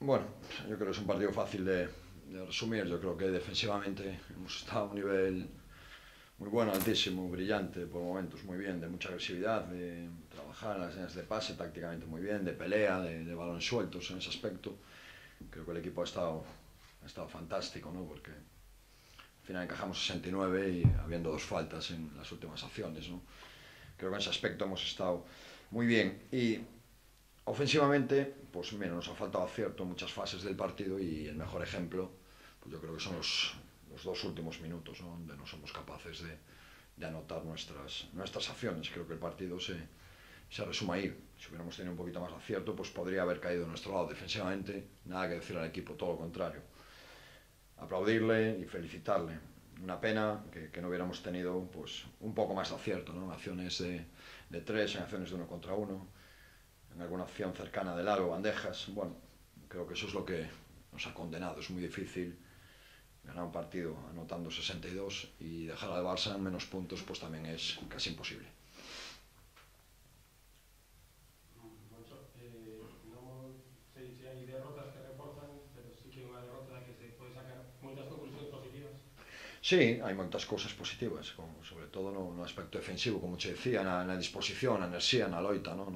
Bueno, yo creo que es un partido fácil de resumir. Yo creo que defensivamente hemos estado a un nivel muy bueno, altísimo, brillante por momentos, muy bien, de mucha agresividad, de trabajar en las líneas de pase tácticamente muy bien, de pelea, de balones sueltos en ese aspecto. Creo que el equipo ha estado fantástico, ¿no? Porque al final encajamos 69 y habiendo dos faltas en las últimas acciones, ¿no? Creo que en ese aspecto hemos estado muy bien. Y ofensivamente, pues mira, nos ha faltado acierto en muchas fases del partido y el mejor ejemplo, pues yo creo que son los dos últimos minutos, ¿no? Donde no somos capaces de anotar nuestras acciones. Creo que el partido se resume ahí. Si hubiéramos tenido un poquito más de acierto, pues podría haber caído a nuestro lado defensivamente. Nada que decir al equipo, todo lo contrario. Aplaudirle y felicitarle. Una pena que no hubiéramos tenido pues un poco más de acierto, ¿no? En acciones de tres, en acciones de uno contra uno, en alguna acción cercana del aro, bandejas. Bueno, creo que eso es lo que nos ha condenado. Es muy difícil ganar un partido anotando 62 y dejar al Barça en menos puntos, pues también es casi imposible. Moncho, no sei se hai derrotas que reforzan, pero sí que unha derrota da que se pode sacar moitas conclusións positivas. Sí, hai moitas cousas positivas, como, sobre todo no aspecto defensivo, como che decía, na disposición, na enerxía, na loita, no?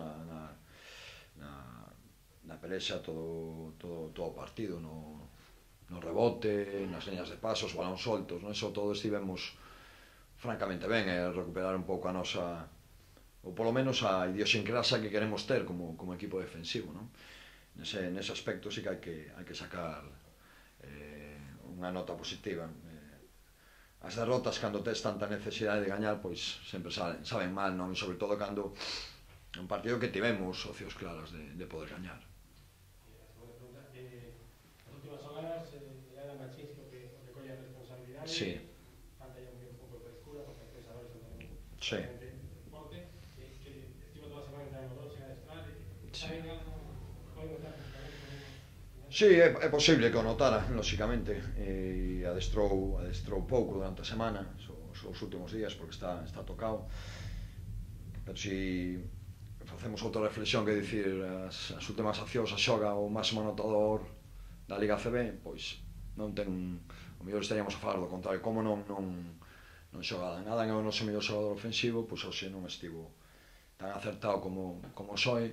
Na, na pelexa todo o partido, no rebote, nas liñas de pasos, balón soltos, no? Eso todo estivemos francamente ben, recuperar un pouco a nosa, ou polo menos a idiosincrasia que queremos ter como equipo defensivo, non? Nese aspecto sí que hai que sacar unha nota positiva. As derrotas, cando tes tanta necesidade de gañar, pois sempre saben mal, non? E sobre todo cando un partido que tivemos opcións claras de poder gañar. A segunda pregunta, as últimas xogadas é Adam Machinsky o que colle a responsabilidade, Sí, falta ya un pouco de frescura, porque as pensadores son tamén sí, claramente forte, que estivo toda a semana entrando dos, sen adestrar, está sí. ben algo, pode notar físicamente con un final? Sí, é posible que o notara, lóxicamente, e adestrou pouco durante a semana, os últimos días, porque está tocado, pero si facemos outra reflexión, que dicir, as últimas accións a xoga o máximo anotador da Liga CB, pois non ten, o mellor estaríamos a falar do contrario, como non xoga nada en o noso mellor xogador ofensivo, pois hoxe non estivo tan acertado como soe,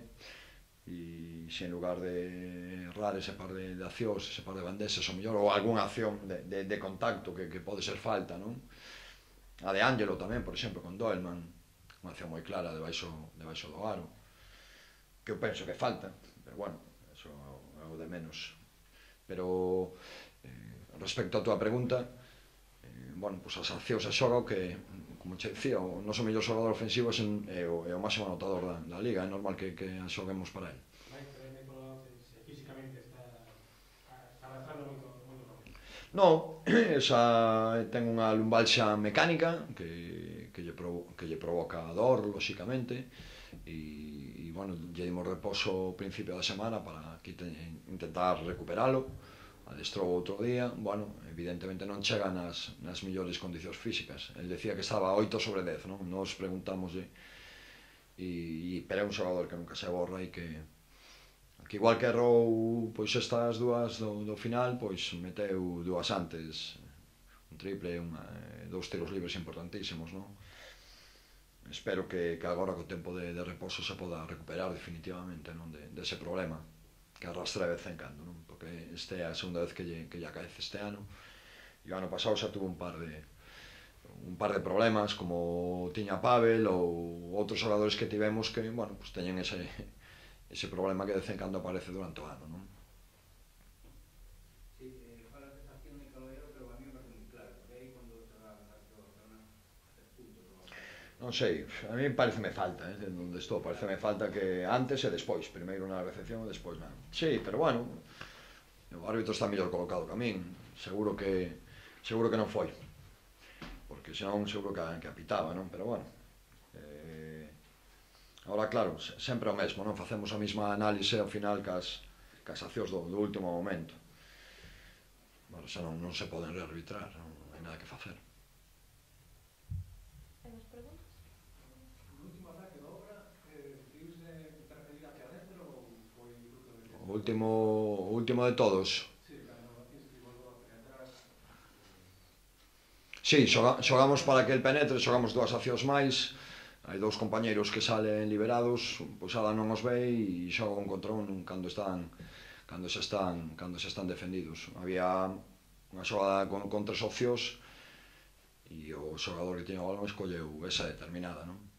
e se en lugar de errar ese par de accións, ese par de bandexas, o mellor, ou algunha acción de contacto que pode ser falta, non? A de Ángelo tamén, por exemplo, con Doelman, unha acción moi clara debaixo do aro, que eu penso que falta, pero bueno, eso é algo de menos. Pero respecto á túa pregunta, bueno, pues as accións a xoga o que, como che dicía, o noso mellor xogador ofensivo é o máximo anotador da Liga, é normal que a xoguemos para ele. Vai me polo se físicamente está arrastrando moito roce. No, esa ten unha lumbalxa mecánica que lle provoca dor, lóxicamente, e bueno, lle dimos reposo ao principio da semana para intentar recuperalo. Adestrou outro día, bueno, evidentemente non chega nas millores condicións físicas. El decía que estaba 8 sobre 10, non? Nos preguntámoslle, pero é un xogador que nunca se aborra e que igual que errou pois estas dúas do final, pois meteu dúas antes, un triple, dous tiros libres importantísimos, non? Espero que agora co tempo de reposo se poda recuperar definitivamente, non? Dese problema que arrastra de vez en cando, non? Porque este é a segunda vez que lle acaece este ano, e o ano pasado xa tuvo un par de problemas, como tiña Pavel ou outros xogadores que tivemos que, bueno, pues teñen ese problema que de vez en cando aparece durante o ano, non? Sí, falas desta acción de Caballero, pero a mí me parece moi claro, porque aí cando se va a pensar que o Barcelona hacer puntos ou algo así. Non sei, a mí pareceme falta, onde estou, pareceme falta que antes e despois, primeiro na recepción e despois na... Sí, pero bueno, o árbitro está mellor colocado que a min, seguro que non foi, porque senón seguro que apitaba, non? Pero bueno, agora claro, sempre o mesmo, non? Facemos a mesma análise ao final cas accións do último momento. Bueno, xa non se poden rearbitrar, non hai nada que facer. Temos preguntas? No último ataque da obra, decidiuse interferir hacia dentro ou foi fruto de que... O o último de todos. Sí, xogamos para que el penetre, xogamos 2 accións máis, hai 2 compañeiros que salen liberados, pois Ada non os ve e xogan un contra un cando xa están defendidos. Había unha xogada con 3 opcións e o xogador que tiña o balón escolleu esa determinada, non?